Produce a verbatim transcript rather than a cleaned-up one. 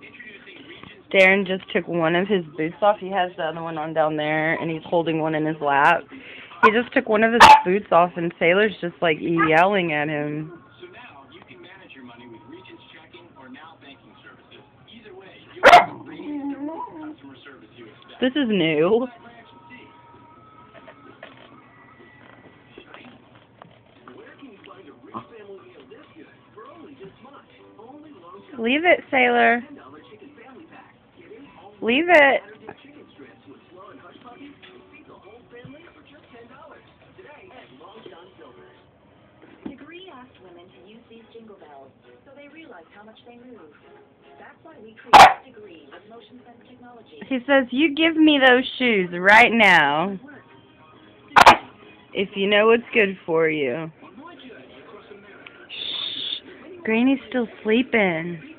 Darren just took one of his boots off. He has the other one on down there, and he's holding one in his lap. He just took one of his boots off, and Sailor's just, like, yelling at him. So now you can manage your money with Regions Checking or Now Banking Services. Either way, you have the customer service you expect. This is new. Leave it, Sailor. Leave it. Degree asked women to use these jingle bells so they realize how much they move. That's why we created Degree with motion sense technology. He says, you give me those shoes right now. If you know what's good for you. Shh. Granny's still sleeping.